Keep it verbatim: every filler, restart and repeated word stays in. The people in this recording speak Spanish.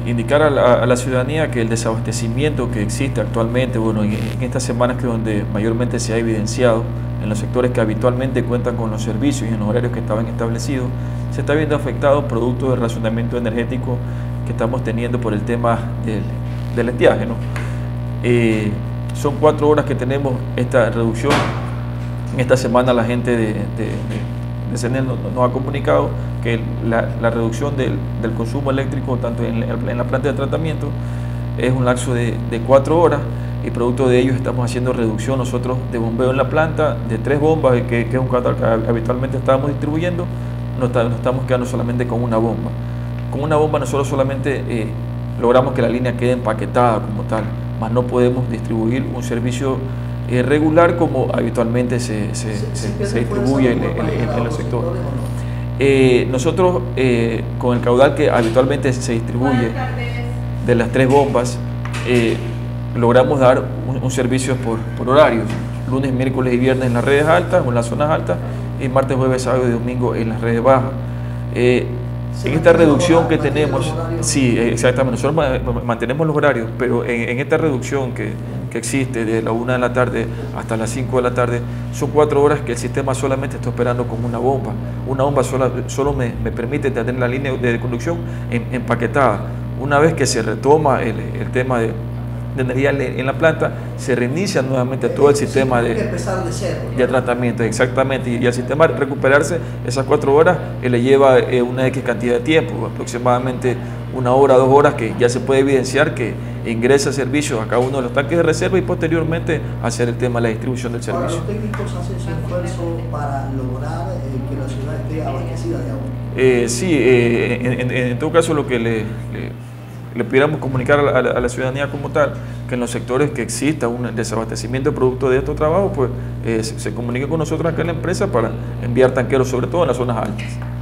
indicar a la, a la ciudadanía que el desabastecimiento que existe actualmente, bueno, en, en estas semanas que donde mayormente se ha evidenciado, en los sectores que habitualmente cuentan con los servicios y en los horarios que estaban establecidos, se está viendo afectado producto del racionamiento energético que estamos teniendo por el tema del, del estiaje, ¿no? Eh, son cuatro horas que tenemos esta reducción. En esta semana la gente de, de, de, de CENEL nos, nos ha comunicado que la, la reducción del, del consumo eléctrico tanto en, en la planta de tratamiento es un lapso de, de cuatro horas y producto de ello estamos haciendo reducción nosotros de bombeo en la planta de tres bombas, que, que es un caudal que habitualmente estábamos distribuyendo, nos, está, nos estamos quedando solamente con una bomba. Con una bomba nosotros solamente eh, logramos que la línea quede empaquetada como tal, mas no podemos distribuir un servicio eh, regular como habitualmente se, se, se, se, se distribuye en, en, en, en los sectores. Eh, nosotros eh, con el caudal que habitualmente se distribuye de las tres bombas, eh, logramos dar un, un servicio por, por horarios, lunes, miércoles y viernes en las redes altas o en las zonas altas y martes, jueves, sábado y domingo en las redes bajas. Eh, en esta reducción que tenemos, sí, exactamente, nosotros mantenemos los horarios, pero en, en esta reducción que, que existe de la una de la tarde hasta las cinco de la tarde, son cuatro horas que el sistema solamente está operando como una bomba. Una bomba sola, solo me, me permite tener la línea de conducción en, empaquetada. Una vez que se retoma el, el tema de, de energía en la planta, se reinicia nuevamente todo el sistema de, de tratamiento, exactamente, y, y al sistema recuperarse esas cuatro horas eh, le lleva eh, una X cantidad de tiempo, aproximadamente una hora, dos horas, que ya se puede evidenciar que ingresa servicio a cada uno de los tanques de reserva y posteriormente hacer el tema de la distribución del servicio. Ahora, los técnicos hacen su esfuerzo para lograr eh, que la ciudad esté abastecida de agua. Eh, sí, eh, en, en, en todo caso lo que le, le, le pudiéramos comunicar a la, a la ciudadanía como tal, que en los sectores que exista un desabastecimiento producto de estos trabajos, pues eh, se, se comunique con nosotros acá en la empresa para enviar tanqueros, sobre todo en las zonas altas.